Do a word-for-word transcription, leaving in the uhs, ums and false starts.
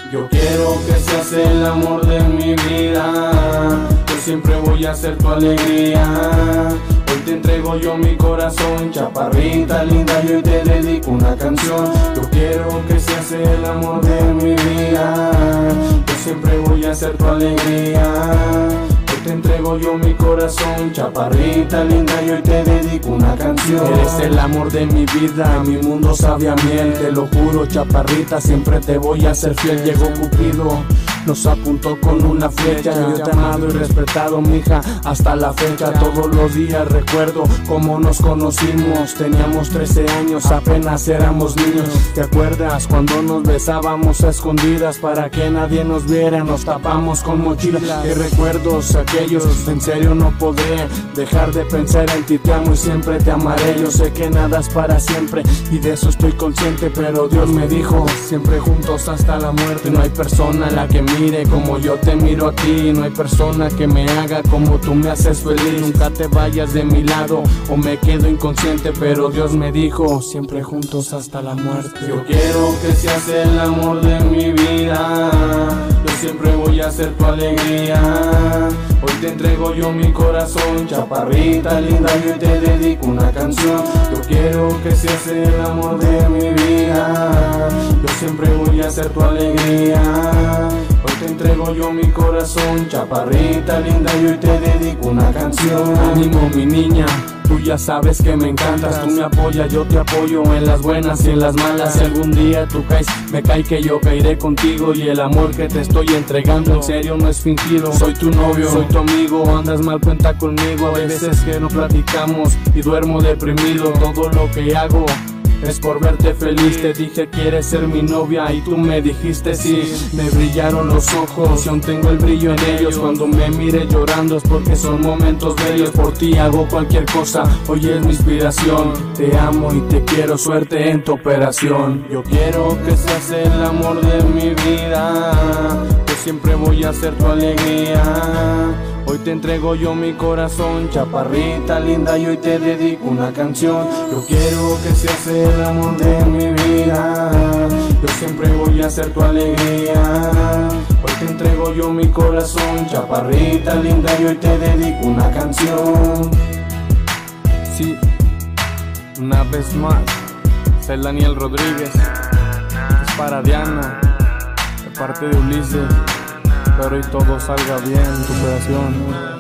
Yo quiero que seas el amor de mi vida, yo siempre voy a ser tu alegría. Hoy te entrego yo mi corazón, chaparrita linda, y hoy te dedico una canción. Yo quiero que seas el amor de mi vida, yo siempre voy a ser tu alegría. Te entrego yo mi corazón, chaparrita linda, y hoy te dedico una canción. Eres el amor de mi vida, mi mundo sabe a miel. Te lo juro, chaparrita, siempre te voy a ser fiel. Llegó Cupido, nos apuntó con una flecha. Yo te he amado y respetado, mija, hasta la fecha. Todos los días recuerdo cómo nos conocimos. Teníamos trece años, apenas éramos niños. ¿Te acuerdas cuando nos besábamos a escondidas? Para que nadie nos viera, nos tapamos con mochilas. Qué recuerdos aquellos, en serio no podré dejar de pensar en ti. Te amo y siempre te amaré. Yo sé que nada es para siempre y de eso estoy consciente, pero Dios me dijo, siempre juntos hasta la muerte. No hay persona a la que mire como yo te miro a ti, no hay persona que me haga como tú me haces feliz. Nunca te vayas de mi lado o me quedo inconsciente, pero Dios me dijo, siempre juntos hasta la muerte. Yo quiero que seas el amor de mi vida, yo siempre voy a ser tu alegría. Hoy te entrego yo mi corazón, chaparrita linda, y hoy te dedico una canción. Yo quiero que seas el amor de mi vida, yo siempre voy a ser tu alegría. Hoy te entrego yo mi corazón, chaparrita linda, y hoy te dedico una canción. Ánimo mi niña, tú ya sabes que me encantas. Tú me apoyas, yo te apoyo en las buenas y en las malas. Si algún día tú caes, me cae que yo caeré contigo. Y el amor que te estoy entregando en serio no es fingido. Soy tu novio, soy tu amigo, andas mal cuenta conmigo. Hay veces que no platicamos y duermo deprimido. Todo lo que hago es por verte feliz. Te dije quieres ser mi novia y tú me dijiste sí. Me brillaron los ojos y aún tengo el brillo en ellos. Cuando me mire llorando es porque son momentos bellos. Por ti hago cualquier cosa, hoy es mi inspiración. Te amo y te quiero, suerte en tu operación. Yo quiero que seas el amor de mi vida, yo siempre voy a ser tu alegría. Hoy te entrego yo mi corazón, chaparrita linda, y hoy te dedico una canción. Yo quiero que seas el amor de mi vida, yo siempre voy a ser tu alegría. Hoy te entrego yo mi corazón, chaparrita linda, y hoy te dedico una canción. Sí, una vez más, soy Daniel Rodríguez. Es para Diana, de parte de Ulises. Espero y todo salga bien en tu operación.